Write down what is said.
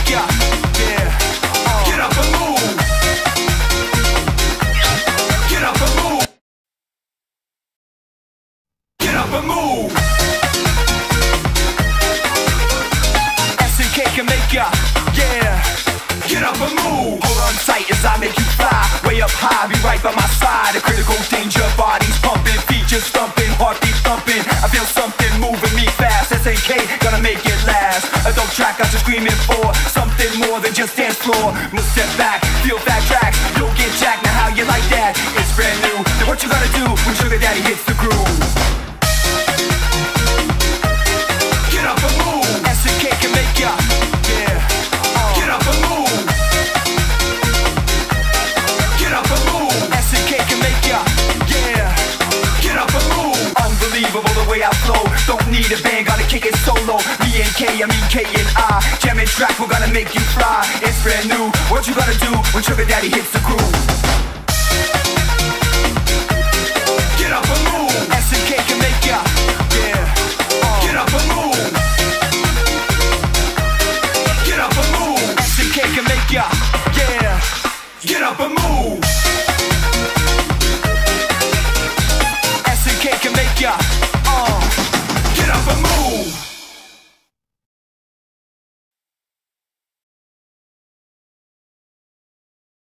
ya, yeah. Get up and move. Get up and move. Get up and move. SNK can make ya, yeah. Get up and move. Hold on tight as I make you fly. Way up high, be right by my side. A critical danger, bodies pumping, features thumping, heartbeat thumping. I feel something moving me fast. SNK, gonna make it last. A dope track got you screaming for something more than just dance floor. Move step back, feel fat tracks. You'll get jacked, now how you like that? It's brand new. Then what you gotta do when Sugar Daddy hits the groove? Get up and move. SNK can make ya, yeah. Get up and move. Get up and move. SNK can make ya, yeah. Get up and move. Unbelievable the way I flow. Don't need a band, gotta kick it solo. Me and K, I mean K and I. Jamming track, we're gonna make you fly. It's brand new. What you gotta do when Sugar Daddy hits the groove?